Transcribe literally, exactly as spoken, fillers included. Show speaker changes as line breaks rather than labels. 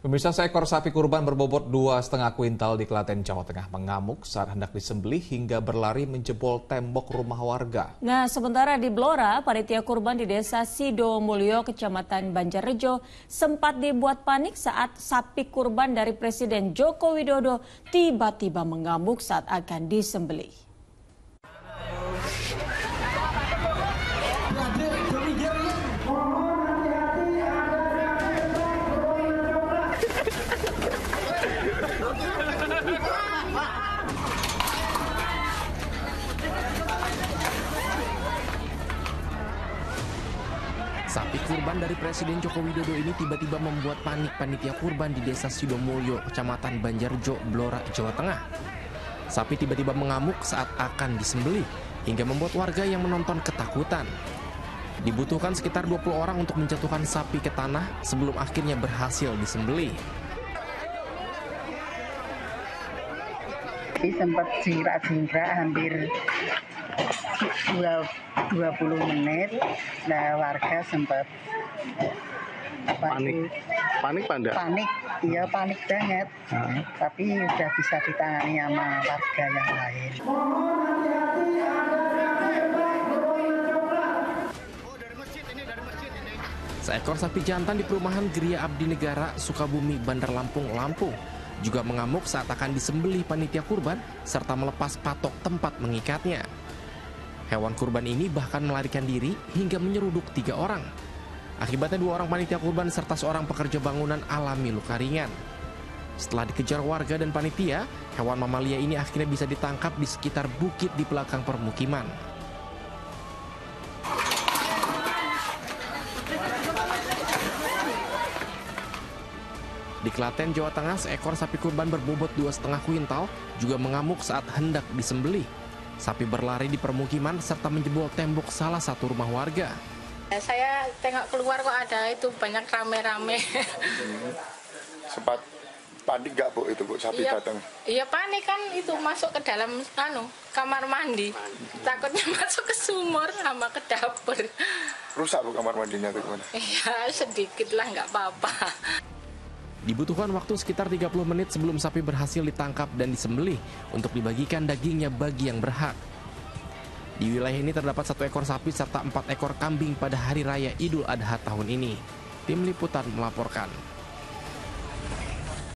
Pemirsa, seekor sapi kurban berbobot dua setengah kuintal di Klaten, Jawa Tengah mengamuk saat hendak disembelih hingga berlari menjebol tembok rumah warga.
Nah, sementara di Blora, panitia kurban di desa Sidomulyo, Kecamatan Banjarrejo, sempat dibuat panik saat sapi kurban dari Presiden Joko Widodo tiba-tiba mengamuk saat akan disembelih.
Sapi kurban dari Presiden Joko Widodo ini tiba-tiba membuat panik panitia kurban di desa Sidomulyo, Kecamatan Banjarrejo, Blora, Jawa Tengah. Sapi tiba-tiba mengamuk saat akan disembelih, hingga membuat warga yang menonton ketakutan. Dibutuhkan sekitar dua puluh orang untuk menjatuhkan sapi ke tanah sebelum akhirnya berhasil disembelih.
Sempat jingkrak-jingkrak hampir dua puluh menit, nah warga sempat
panik, panik panda?
Panik, iya panik banget, uh-huh. Tapi udah bisa ditangani sama warga yang lain.
Seekor sapi jantan di perumahan Geria Abdi Negara, Sukabumi, Bandar Lampung, Lampung juga mengamuk saat akan disembelih panitia kurban serta melepas patok tempat mengikatnya. Hewan kurban ini bahkan melarikan diri hingga menyeruduk tiga orang. Akibatnya dua orang panitia kurban serta seorang pekerja bangunan alami luka ringan. Setelah dikejar warga dan panitia, hewan mamalia ini akhirnya bisa ditangkap di sekitar bukit di belakang permukiman. Di Klaten, Jawa Tengah, seekor sapi kurban berbobot dua setengah kuintal juga mengamuk saat hendak disembelih. Sapi berlari di permukiman serta menjebol tembok salah satu rumah warga.
Saya tengok keluar kok ada itu banyak rame-rame.
Sempat panik gak Bu itu Bu sapi
iya,
datang?
Iya panik kan itu masuk ke dalam anu kamar mandi. Takutnya masuk ke sumur sama ke dapur.
Rusak Bu kamar mandinya tuh gimana?
Iya sedikit lah nggak apa-apa.
Dibutuhkan waktu sekitar tiga puluh menit sebelum sapi berhasil ditangkap dan disembelih untuk dibagikan dagingnya bagi yang berhak. Di wilayah ini terdapat satu ekor sapi serta empat ekor kambing pada Hari Raya Idul Adha tahun ini. Tim Liputan melaporkan.